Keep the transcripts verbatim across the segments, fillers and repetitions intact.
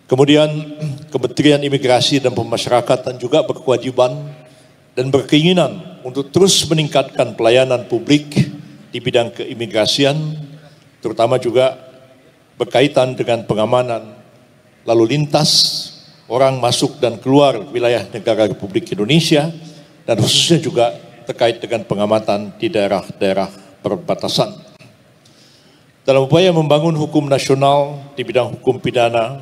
Kemudian Kementerian Imigrasi dan Pemasyarakatan juga berkewajiban dan berkeinginan untuk terus meningkatkan pelayanan publik di bidang keimigrasian, terutama juga berkaitan dengan pengamanan lalu lintas orang masuk dan keluar wilayah negara Republik Indonesia, dan khususnya juga terkait dengan pengamatan di daerah-daerah perbatasan. Dalam upaya membangun hukum nasional di bidang hukum pidana,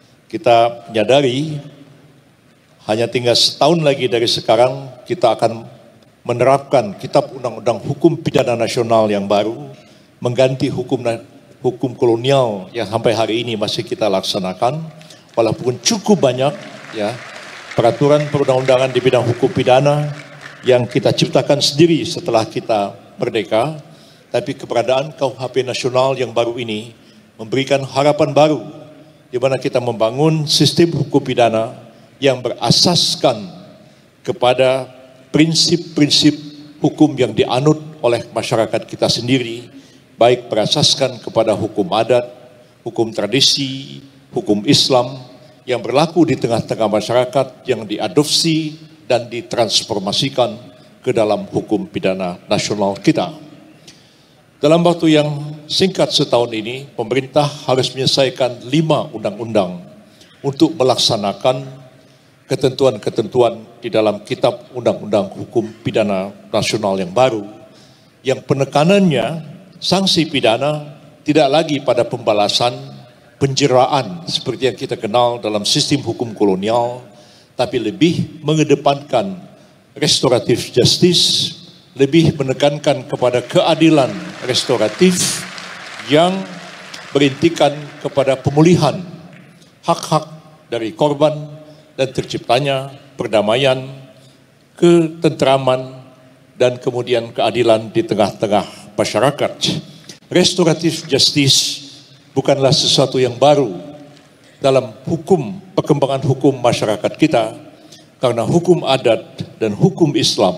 kita menyadari hanya tinggal setahun lagi dari sekarang kita akan menerapkan Kitab Undang-Undang Hukum Pidana Nasional yang baru, mengganti hukum hukum kolonial yang sampai hari ini masih kita laksanakan, walaupun cukup banyak ya peraturan perundang-undangan di bidang hukum pidana yang kita ciptakan sendiri setelah kita merdeka, tapi keberadaan K U H P nasional yang baru ini memberikan harapan baru di mana kita membangun sistem hukum pidana yang berasaskan kepada prinsip-prinsip hukum yang dianut oleh masyarakat kita sendiri, baik berasaskan kepada hukum adat, hukum tradisi, hukum Islam yang berlaku di tengah-tengah masyarakat yang diadopsi dan ditransformasikan ke dalam hukum pidana nasional kita. Dalam waktu yang singkat setahun ini, pemerintah harus menyelesaikan lima undang-undang untuk melaksanakan ketentuan-ketentuan di dalam Kitab Undang-Undang Hukum Pidana Nasional yang baru, yang penekanannya sanksi pidana tidak lagi pada pembalasan, penjeraan seperti yang kita kenal dalam sistem hukum kolonial, tapi lebih mengedepankan restoratif justice, lebih menekankan kepada keadilan restoratif yang berintikan kepada pemulihan hak-hak dari korban dan terciptanya perdamaian, ketentraman, dan kemudian keadilan di tengah-tengah masyarakat. Restoratif justice bukanlah sesuatu yang baru dalam hukum, perkembangan hukum masyarakat kita, karena hukum adat dan hukum Islam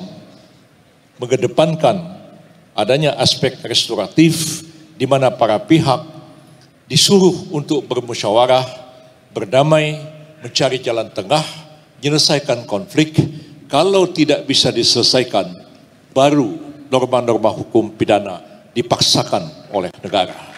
mengedepankan adanya aspek restoratif di mana para pihak disuruh untuk bermusyawarah, berdamai, mencari jalan tengah, menyelesaikan konflik. Kalau tidak bisa diselesaikan, baru norma-norma hukum pidana dipaksakan oleh negara.